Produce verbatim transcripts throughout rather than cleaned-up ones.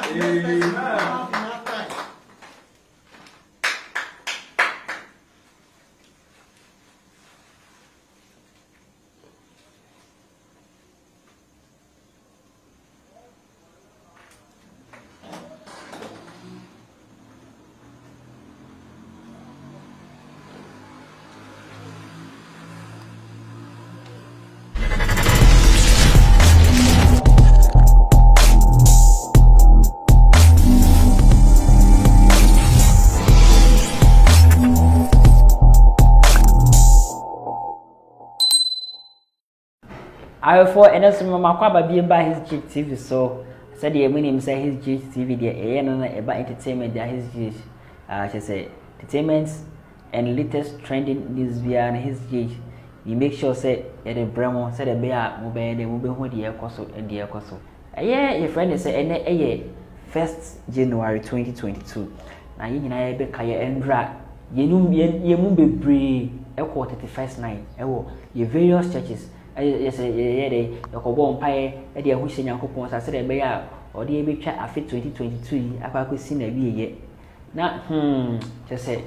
I for and as Mama being by his G T V, so said the name say his G T V, the A N about entertainment, there his G, uh, she say entertainments and latest trending news via his G. You make sure say at the Bremo said a bear mobile, the mobile home, the air coso and the air coso. Yeah, your friend is say, and a first January twenty twenty-two. Now you know, I be kaya and drag. You know, you move be brave, a quarter to first night, oh, your various churches. Yes, yeah, they go on pie, a dear wishing your coupons. I said, a bear or the baby chat after twenty twenty-two. I could see a year yet. Now, hmm, just say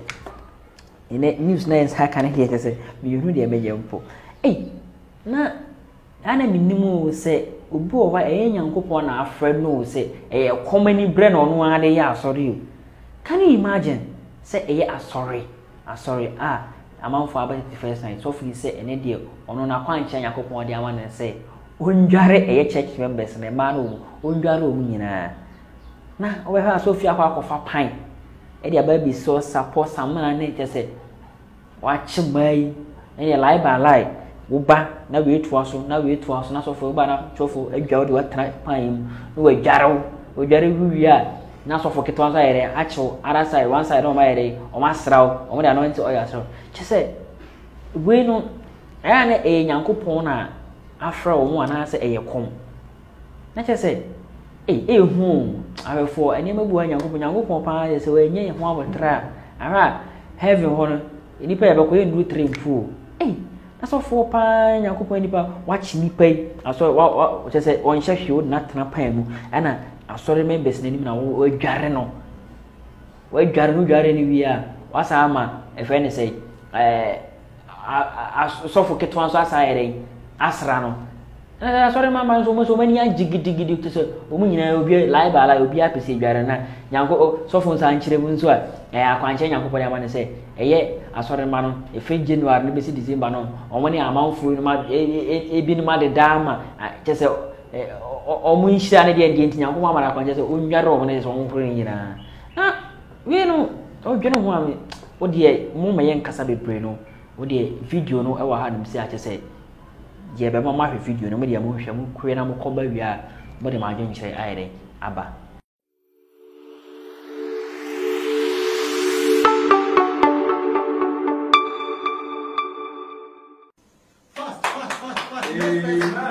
in that news names, how can I hear? Say, you know, the major po. Eh, now, Anna Minimu say, Ubo, why a young coupon, our friend no say, a common brain on one day. Sorry, can you imagine? Say, a yeah, sorry, ah, sorry, ah. Amount for about the first night. So he said, an idiot on a quite change. I could point the one and say, Unjare a church members and a man who Unjaro Mina. Now, over her Sophia Park of a pine. Eddie baby so support some man nature said, watch me, and a lie by lie. Uba, now we eat was now we eat was not so for banner, chofu, a girl to a type pine, no a jarrow, or Jerry who we are. Now so for Keton's area, actual other side, one side on my area, or my straw, or the anointed oil. So she said, we know a young coupona after one answer a comb. Let us say, eh, eh, home. I have for any more young coupon is away near one with trap. Ara, having honor, any pair of going do trim fool. Eh, that's all four pine, young coupon, watch me pay. I saw what just said, one shall shoot not a pay, and I saw the members name now, we jarreno. We jarno jarreni we are. What's our man, if any say, eh, I suffocate once as I say, Asrano. I saw the mamma so many jiggy diggy to say, woman, will be live, I will be happy to see Jarana. Yanko, so for San Chiribunzua, I can't change Uncle Payman and say, eh, yet, I saw the man, a fake January, maybe see December, or many amount for a bin mother dama, just a almost sanity against young woman. I can just own your own as one for you. Ah, we know, oh, you know what, dear, Mumma Yan Casabi Breno, what dear video no ever had him say, I just say, yeah, but my video, no media motion, create a more cover, we are, but imagine say, I, Abba. Amen.